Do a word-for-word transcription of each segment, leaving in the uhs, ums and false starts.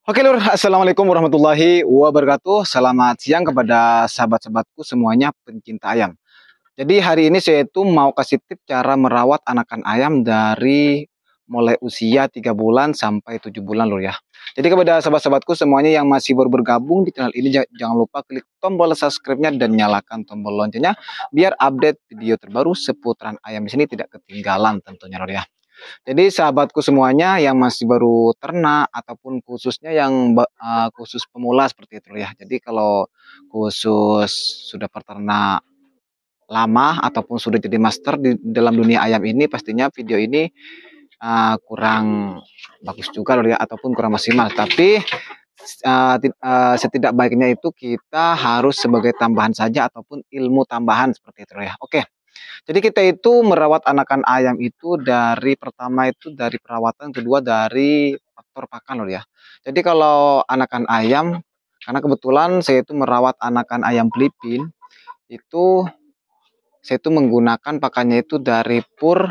Oke lur, assalamualaikum warahmatullahi wabarakatuh. Selamat siang kepada sahabat-sahabatku semuanya pencinta ayam. Jadi hari ini saya itu mau kasih tips cara merawat anakan ayam dari mulai usia tiga bulan sampai tujuh bulan lur ya. Jadi kepada sahabat-sahabatku semuanya yang masih baru bergabung di channel ini, jangan lupa klik tombol subscribe-nya dan nyalakan tombol loncengnya biar update video terbaru seputaran ayam di sini tidak ketinggalan tentunya lur ya. Jadi sahabatku semuanya yang masih baru ternak ataupun khususnya yang uh, khusus pemula seperti itu ya. Jadi kalau khusus sudah peternak lama ataupun sudah jadi master di dalam dunia ayam ini, pastinya video ini uh, kurang bagus juga loh ya, ataupun kurang maksimal. Tapi uh, uh, setidak baiknya itu kita harus sebagai tambahan saja ataupun ilmu tambahan seperti itu ya. Oke. Jadi kita itu merawat anakan ayam itu dari pertama itu dari perawatan, kedua dari faktor pakan loh ya. Jadi kalau anakan ayam, karena kebetulan saya itu merawat anakan ayam Filipin, itu saya itu menggunakan pakannya itu dari pur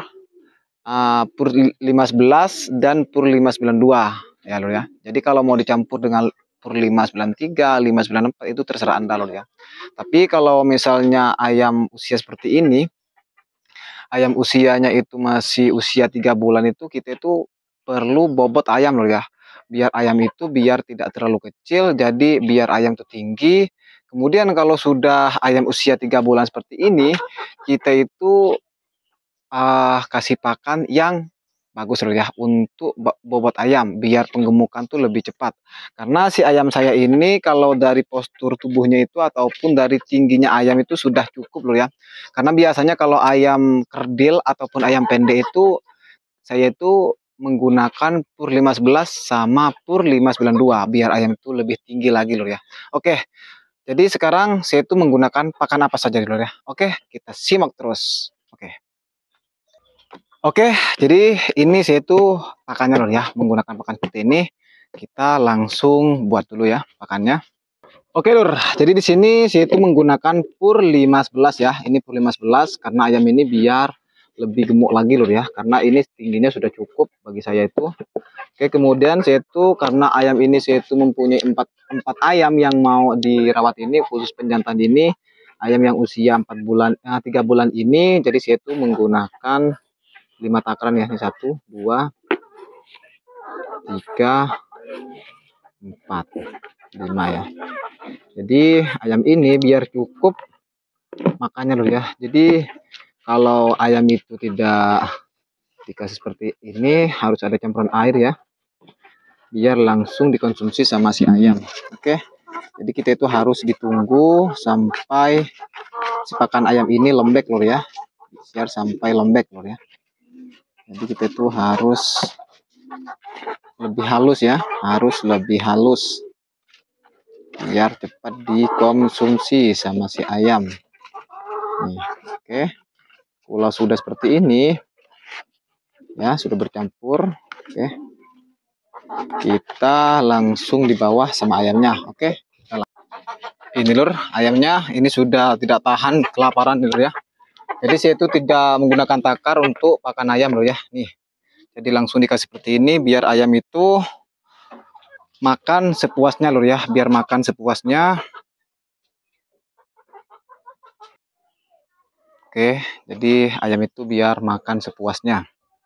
uh, pur lima sebelas dan pur lima sembilan dua ya loh ya. Jadi kalau mau dicampur dengan pur lima sembilan tiga, lima sembilan empat itu terserah Anda loh ya. Tapi kalau misalnya ayam usia seperti ini, ayam usianya itu masih usia tiga bulan, itu kita itu perlu bobot ayam loh ya, biar ayam itu biar tidak terlalu kecil, jadi biar ayam itu tinggi. Kemudian kalau sudah ayam usia tiga bulan seperti ini, kita itu uh, kasih pakan yang bagus loh ya untuk bobot ayam biar penggemukan tuh lebih cepat. Karena si ayam saya ini kalau dari postur tubuhnya itu ataupun dari tingginya ayam itu sudah cukup loh ya. Karena biasanya kalau ayam kerdil ataupun ayam pendek itu saya itu menggunakan pur lima sebelas sama pur lima sembilan dua biar ayam itu lebih tinggi lagi loh ya. Oke. Jadi sekarang saya itu menggunakan pakan apa saja loh ya. Oke, kita simak terus. Oke. Oke, jadi ini saya tuh pakannya loh ya, menggunakan pakan seperti ini. Kita langsung buat dulu ya pakannya. Oke lur, jadi di sini saya itu menggunakan pur lima sebelas ya. Ini pur lima sebelas karena ayam ini biar lebih gemuk lagi lur ya, karena ini tingginya sudah cukup bagi saya itu. Oke, kemudian saya itu karena ayam ini saya itu mempunyai empat empat ayam yang mau dirawat ini, khusus penjantan ini, ayam yang usia empat bulan, eh, tiga bulan ini, jadi saya itu menggunakan lima takaran ya, ini satu, dua, tiga, empat, lima ya. Jadi ayam ini biar cukup makannya loh ya. Jadi kalau ayam itu tidak dikasih seperti ini, harus ada campuran air ya, biar langsung dikonsumsi sama si ayam. Oke, jadi kita itu harus ditunggu sampai si pakan ayam ini lembek loh ya, biar sampai lembek loh ya. Jadi kita itu harus lebih halus ya, harus lebih halus biar cepat dikonsumsi sama si ayam. Nih, oke. Kalau sudah seperti ini ya, sudah bercampur, oke. Kita langsung di bawah sama ayamnya, oke. Ini lur, ayamnya ini sudah tidak tahan kelaparan lur ya. Jadi saya itu tidak menggunakan takar untuk pakan ayam lur ya. Nih. Jadi langsung dikasih seperti ini biar ayam itu makan sepuasnya lur ya, biar makan sepuasnya. Oke, jadi ayam itu biar makan sepuasnya.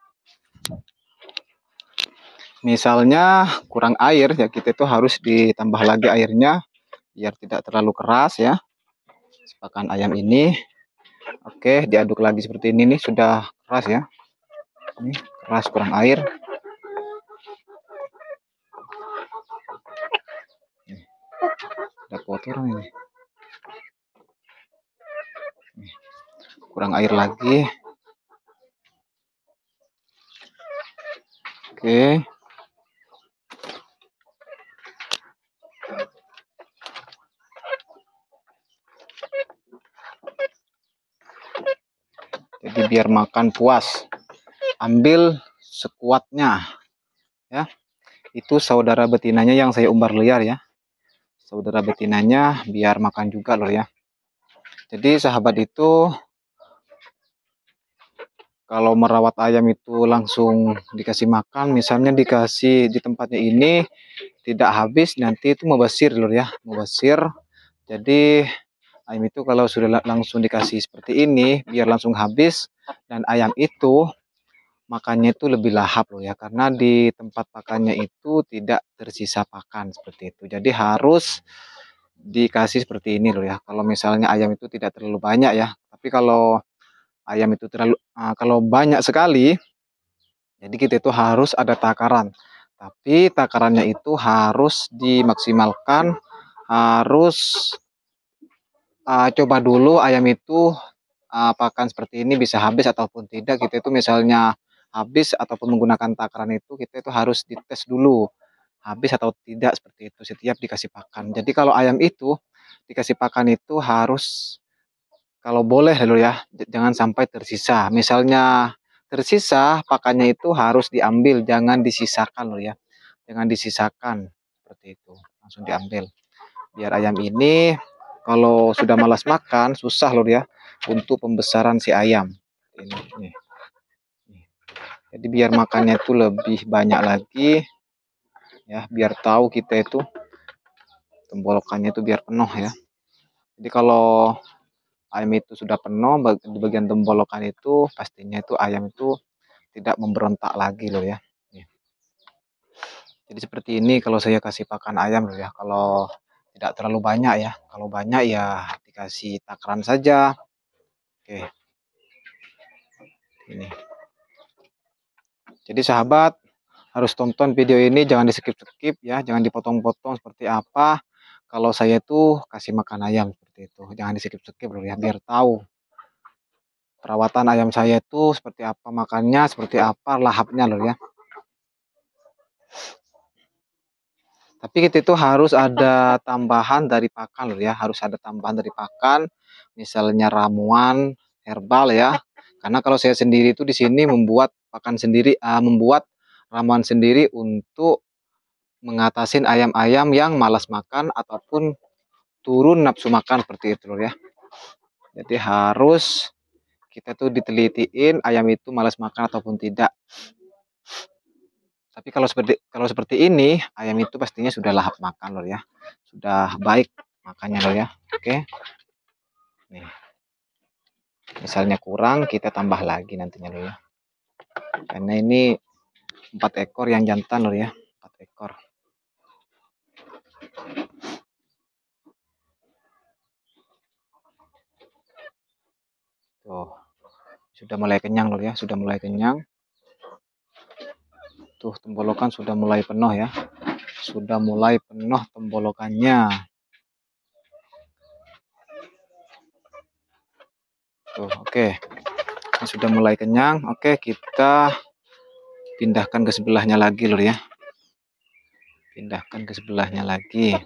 Misalnya kurang air ya, kita itu harus ditambah lagi airnya biar tidak terlalu keras ya pakan ayam ini. Oke, diaduk lagi seperti ini nih, sudah keras ya. Ini keras, kurang air. Ada kotoran ini. Kurang air lagi. Oke. Jadi biar makan puas, ambil sekuatnya ya. Itu saudara betinanya yang saya umbar liar ya, saudara betinanya biar makan juga loh ya. Jadi sahabat itu kalau merawat ayam itu langsung dikasih makan, misalnya dikasih di tempatnya ini tidak habis nanti itu membesir lur ya, membesir. Jadi ayam itu kalau sudah langsung dikasih seperti ini biar langsung habis, dan ayam itu makannya itu lebih lahap loh ya, karena di tempat pakannya itu tidak tersisa pakan seperti itu. Jadi harus dikasih seperti ini loh ya. Kalau misalnya ayam itu tidak terlalu banyak ya, tapi kalau ayam itu terlalu uh, kalau banyak sekali, jadi kita itu harus ada takaran. Tapi takarannya itu harus dimaksimalkan, harus uh, coba dulu ayam itu uh, pakan seperti ini bisa habis ataupun tidak. Kita itu misalnya habis ataupun menggunakan takaran itu, kita itu harus dites dulu habis atau tidak seperti itu setiap dikasih pakan. Jadi kalau ayam itu dikasih pakan itu harus, kalau boleh dulu ya, jangan sampai tersisa. Misalnya tersisa pakannya itu harus diambil, jangan disisakan loh ya. Jangan disisakan seperti itu, langsung diambil. Biar ayam ini kalau sudah malas makan susah loh ya untuk pembesaran si ayam. Ini, nih. Jadi biar makannya itu lebih banyak lagi ya, biar tahu kita itu tenggorokannya itu biar penuh ya. Jadi kalau ayam itu sudah penuh di bagian tenggorokan itu, pastinya itu ayam itu tidak memberontak lagi loh ya. Jadi seperti ini kalau saya kasih pakan ayam loh ya. Kalau tidak terlalu banyak ya, kalau banyak ya dikasih takaran saja. Oke, ini. Jadi sahabat harus tonton video ini, jangan di skip-skip ya, jangan dipotong-potong seperti apa. Kalau saya tuh kasih makan ayam seperti itu, jangan di skip-skip loh ya, biar tahu perawatan ayam saya itu seperti apa, makannya seperti apa, lahapnya loh ya. Tapi kita itu harus ada tambahan dari pakan loh ya, harus ada tambahan dari pakan, misalnya ramuan herbal ya. Karena kalau saya sendiri itu di sini membuat pakan sendiri, uh, membuat ramuan sendiri untuk mengatasi ayam-ayam yang malas makan ataupun turun nafsu makan seperti itu loh ya. Jadi harus kita tuh ditelitiin ayam itu malas makan ataupun tidak. Tapi kalau seperti kalau seperti ini, ayam itu pastinya sudah lahap makan loh ya. Sudah baik makannya loh ya. Oke. Nih. Misalnya kurang, kita tambah lagi nantinya loh ya. Karena ini empat ekor yang jantan loh ya. Empat ekor. Tuh. Sudah mulai kenyang loh ya, sudah mulai kenyang. Tuh, tenggorokan sudah mulai penuh ya. Sudah mulai penuh tenggorokannya. Tuh, oke. Ini sudah mulai kenyang. Oke, kita pindahkan ke sebelahnya lagi lur ya. Pindahkan ke sebelahnya lagi.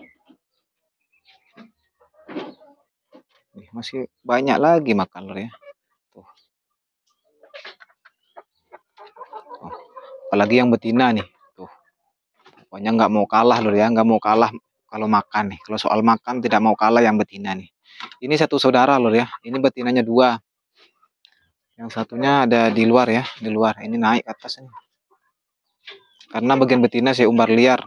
Nih, masih banyak lagi makan lur ya. Tuh. Oh, apalagi yang betina nih. Tuh. Pokoknya nggak mau kalah lur ya, nggak mau kalah kalau makan nih. Kalau soal makan tidak mau kalah yang betina nih. Ini satu saudara lur ya. Ini betinanya dua. Yang satunya ada di luar ya, di luar. Ini naik ke atas ini. Karena bagian betina saya umbar liar.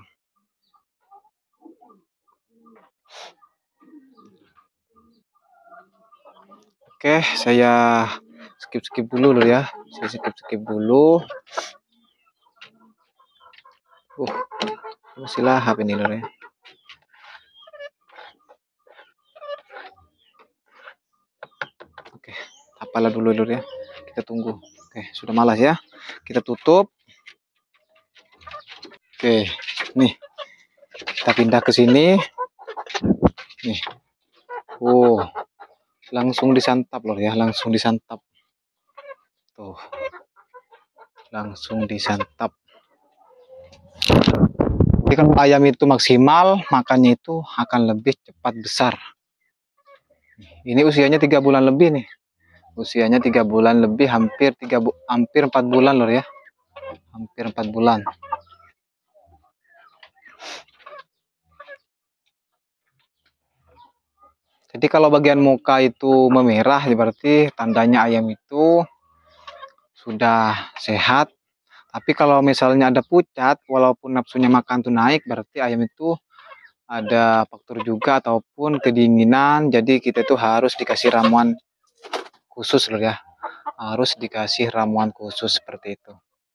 Oke, saya skip-skip dulu loh ya. Saya skip-skip dulu. Uh, masih lahap ini loh ya. Oke, apalah dulu lur ya. Kita tunggu. Oke, sudah malas ya. Kita tutup. Oke, nih. Kita pindah ke sini. Nih. Oh, langsung disantap loh ya, langsung disantap. Tuh. Langsung disantap. Jadi kalau ayam itu maksimal, makannya itu akan lebih cepat besar. Ini usianya tiga bulan lebih nih. Usianya tiga bulan lebih, hampir tiga bu hampir empat bulan loh ya. Hampir empat bulan. Jadi kalau bagian muka itu memerah, berarti tandanya ayam itu sudah sehat. Tapi kalau misalnya ada pucat, walaupun nafsunya makan tuh naik, berarti ayam itu ada faktor juga ataupun kedinginan. Jadi kita itu harus dikasih ramuan khusus loh ya. Harus dikasih ramuan khusus seperti itu.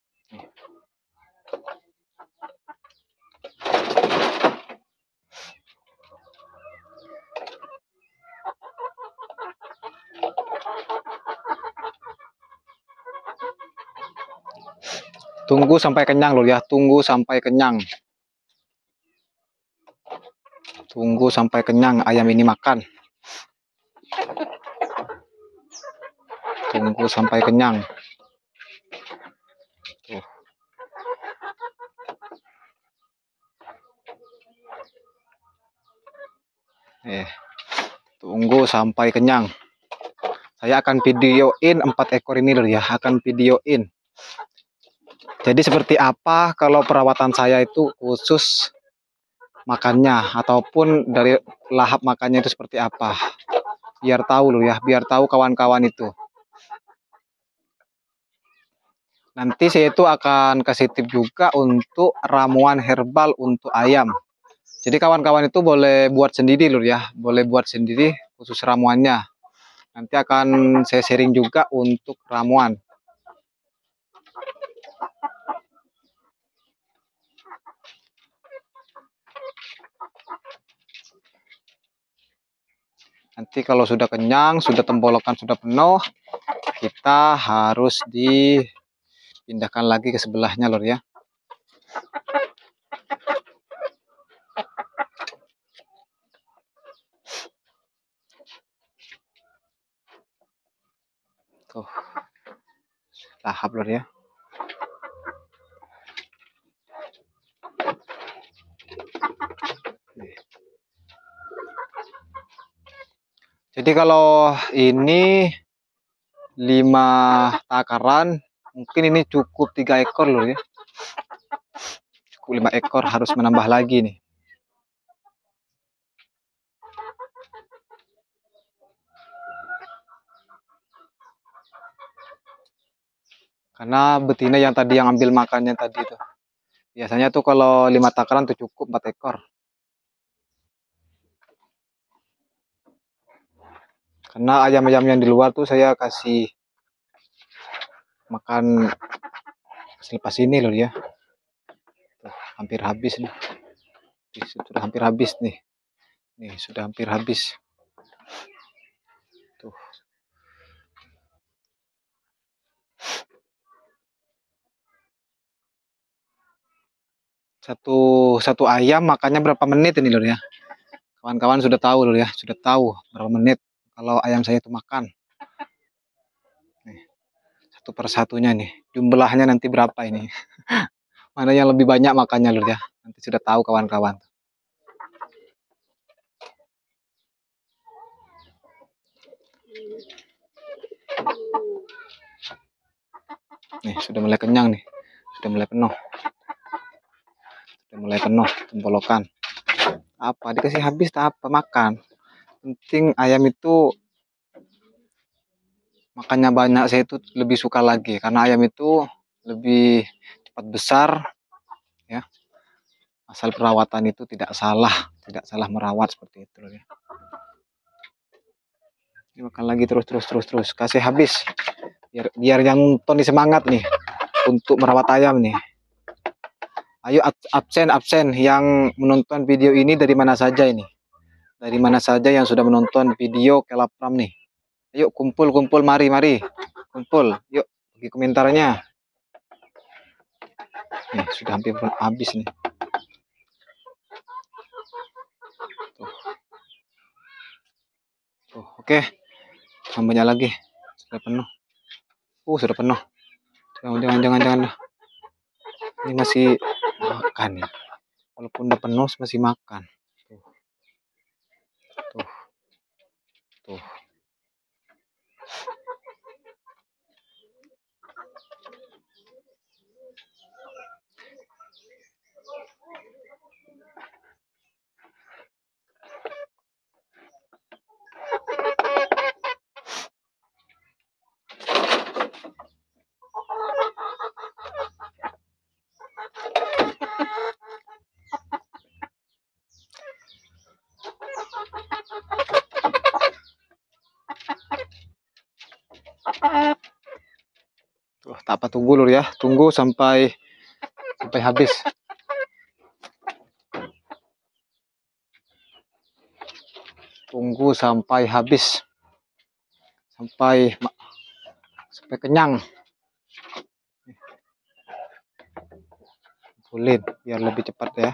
Tunggu sampai kenyang loh ya, tunggu sampai kenyang. Tunggu sampai kenyang ayam ini makan. Tunggu sampai kenyang. Tuh. Eh, tunggu sampai kenyang. Saya akan videoin empat ekor ini loh ya, akan videoin. Jadi seperti apa kalau perawatan saya itu khusus makannya ataupun dari lahap makannya itu seperti apa. Biar tahu loh ya, biar tahu kawan-kawan itu. Nanti saya itu akan kasih tip juga untuk ramuan herbal untuk ayam. Jadi kawan-kawan itu boleh buat sendiri loh ya, boleh buat sendiri khusus ramuannya. Nanti akan saya sharing juga untuk ramuan. Nanti kalau sudah kenyang, sudah tenggorokan sudah penuh, kita harus dipindahkan lagi ke sebelahnya lor ya. Tuh, lahap lor ya. Jadi kalau ini lima takaran, mungkin ini cukup tiga ekor loh ya. Cukup lima ekor, harus menambah lagi nih. Karena betina yang tadi yang ambil makannya tadi tuh. Biasanya tuh kalau lima takaran tuh cukup empat ekor. Karena ayam-ayam yang di luar tuh saya kasih makan selepas ini loh ya. Tuh, hampir habis nih. Sudah hampir habis nih. Nih, sudah hampir habis. Tuh. Satu satu ayam makannya berapa menit ini loh ya. Kawan-kawan sudah tahu loh ya, sudah tahu berapa menit kalau ayam saya itu makan. Nih, satu persatunya nih, jumlahnya nanti berapa ini. Mana yang lebih banyak makannya loh ya. Nanti sudah tahu kawan-kawan. Nih, sudah mulai kenyang nih. Sudah mulai penuh. Sudah mulai penuh tenggorokan. Apa dikasih habis tak apa makan. Penting ayam itu makannya banyak, saya itu lebih suka lagi karena ayam itu lebih cepat besar ya. Asal perawatan itu tidak salah, tidak salah merawat seperti itu loh ya. Ini makan lagi terus terus terus terus, kasih habis. Biar biar yang nonton semangat nih untuk merawat ayam nih. Ayo absen absen yang menonton video ini dari mana saja ini? Dari mana saja yang sudah menonton video Kelapram nih? Ayo kumpul kumpul mari mari. Kumpul, yuk bagi komentarnya. Nih, sudah hampir habis nih. Tuh. Tuh, oke. Tambahnya lagi. Sudah penuh. Uh, sudah penuh. Jangan jangan jangan jangan. Ini masih makan ya. Walaupun udah penuh masih makan. Tuh. Tuh. Tuh. tak apa tunggu lur ya, tunggu sampai sampai habis. Tunggu sampai habis, sampai sampai kenyang. Kulit biar lebih cepat ya.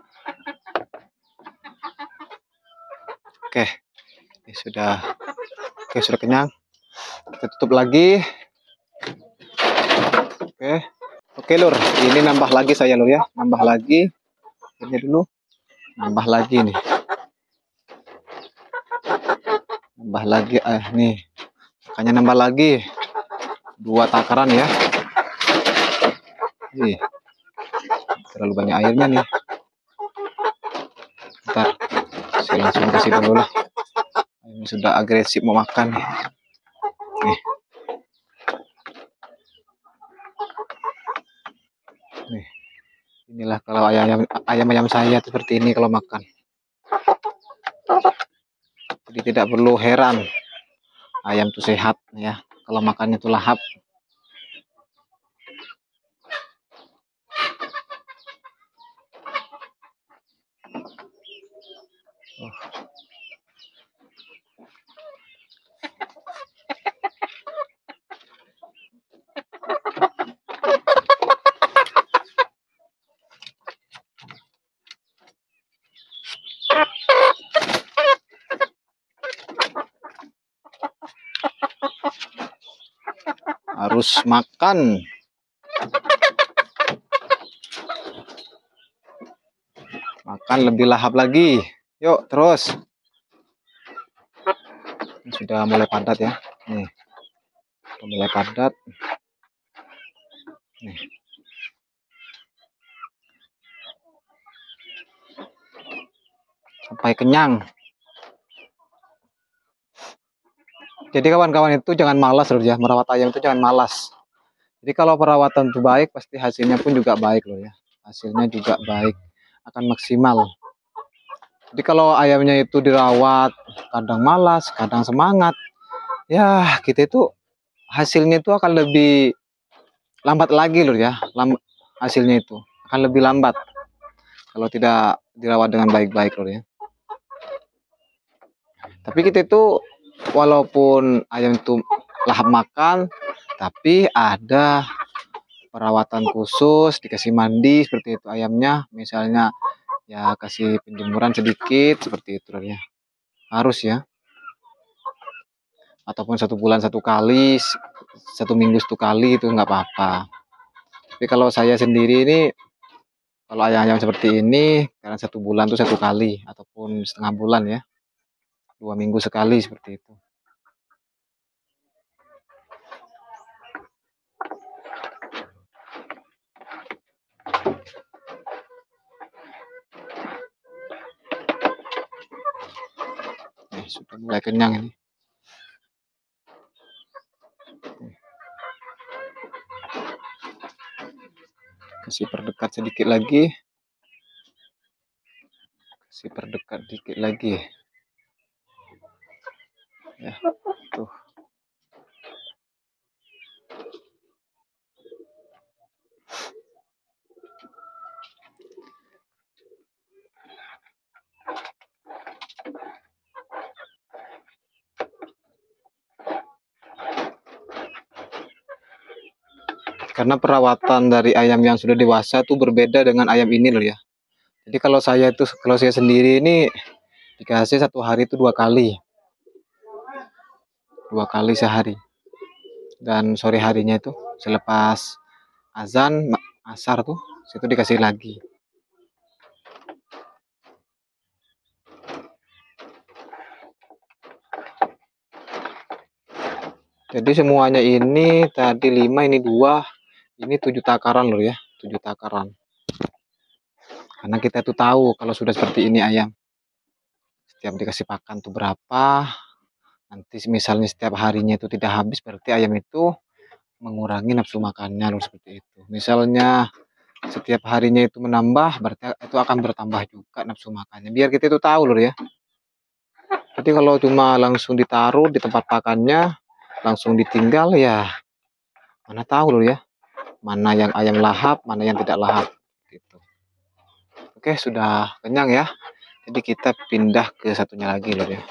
Oke, ini sudah, oke sudah kenyang. Kita tutup lagi. Oke, oke lur, ini nambah lagi saya lur ya, nambah lagi. Ini dulu, nambah lagi nih. Nambah lagi eh nih, makanya nambah lagi dua takaran ya. Ih, terlalu banyak airnya nih. Ntar saya langsung kasih dulu lah. Ini sudah agresif mau makan nih. Nih. Nih. Inilah kalau ayam ayam ayam saya seperti ini kalau makan. Jadi tidak perlu heran ayam itu sehat ya kalau makannya itu lahap. Oh. Harus makan. Makan lebih lahap lagi. Yuk terus. Ini sudah mulai padat ya. Nih. Sudah mulai padat. Nih. Sampai kenyang. Jadi kawan-kawan itu jangan malas loh ya, merawat ayam itu jangan malas. Jadi kalau perawatan itu baik, pasti hasilnya pun juga baik loh ya. Hasilnya juga baik, akan maksimal. Jadi kalau ayamnya itu dirawat, kadang malas, kadang semangat, ya kita itu hasilnya itu akan lebih lambat lagi loh ya. Lam hasilnya itu akan lebih lambat kalau tidak dirawat dengan baik-baik loh ya. Tapi kita itu walaupun ayam itu lahap makan, tapi ada perawatan khusus, dikasih mandi seperti itu ayamnya, misalnya ya kasih penjemuran sedikit seperti itu ya, harus ya. Ataupun satu bulan satu kali, satu minggu satu kali itu nggak apa-apa. Tapi kalau saya sendiri ini, kalau ayam-ayam seperti ini, karena satu bulan tuh satu kali, ataupun setengah bulan ya, dua minggu sekali seperti itu. Nih, sudah mulai kenyang ini. Kasih perdekat sedikit lagi. Kasih perdekat dikit lagi. Ya, tuh. Karena perawatan dari ayam yang sudah dewasa itu berbeda dengan ayam ini loh ya. Jadi kalau saya itu, kalau saya sendiri ini dikasih satu hari itu dua kali, dua kali sehari. Dan sore harinya itu selepas azan asar tuh, situ dikasih lagi. Jadi semuanya ini tadi lima, ini dua, ini tujuh takaran loh ya, tujuh takaran. Karena kita tuh tahu kalau sudah seperti ini ayam, setiap dikasih pakan tuh berapa. Nanti misalnya setiap harinya itu tidak habis, berarti ayam itu mengurangi nafsu makannya loh seperti itu. Misalnya setiap harinya itu menambah, berarti itu akan bertambah juga nafsu makannya. Biar kita itu tahu loh ya. Jadi kalau cuma langsung ditaruh di tempat pakannya, langsung ditinggal ya, mana tahu loh ya, mana yang ayam lahap, mana yang tidak lahap gitu. Oke, sudah kenyang ya. Jadi kita pindah ke satunya lagi loh ya.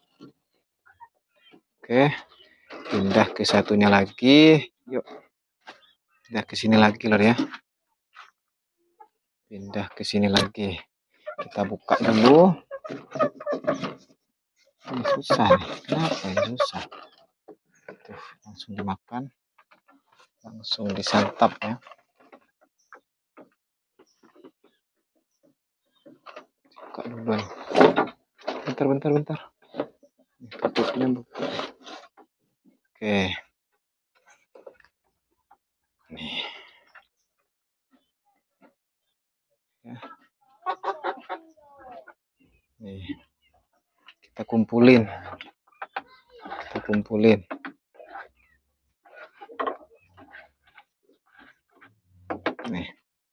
Oke, pindah ke satunya lagi. Yuk, pindah ke sini lagi loh ya. Pindah ke sini lagi. Kita buka dulu. Ini susah nih. Kenapa ini susah? Tuh, langsung dimakan. Langsung disantap ya. Buka duluan. Bentar, bentar, bentar. Tutupnya buka. Oke. Nih. Ya. Nih. Kita kumpulin. Kita kumpulin. Nih.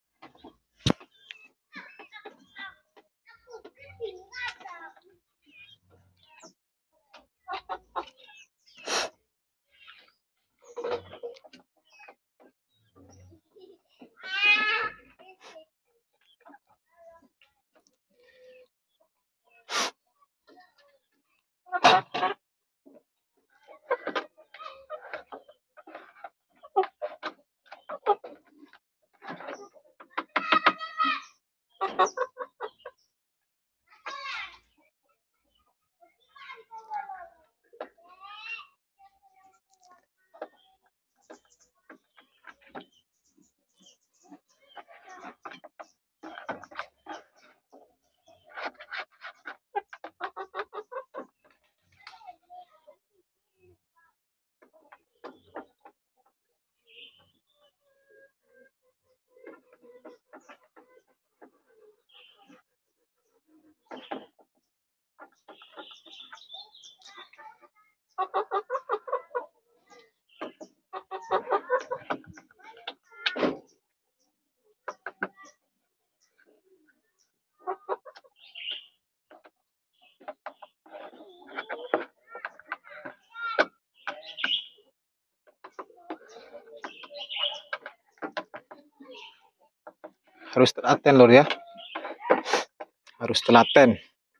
Harus telaten lor ya. Harus telaten.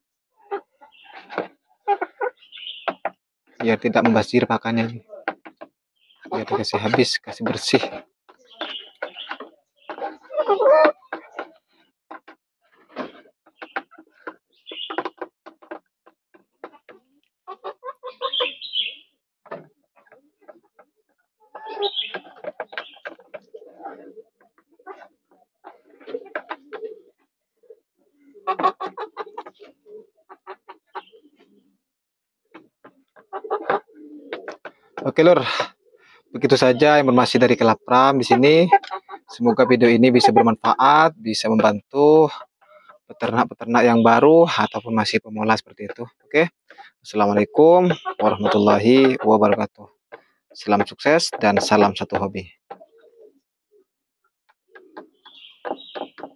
Biar tidak membazir pakannya. Biar dikasih habis, kasih bersih. Oke lor, begitu saja informasi dari Kelapram di sini. Semoga video ini bisa bermanfaat, bisa membantu peternak-peternak yang baru ataupun masih pemula seperti itu. Oke, assalamualaikum warahmatullahi wabarakatuh. Salam sukses dan salam satu hobi.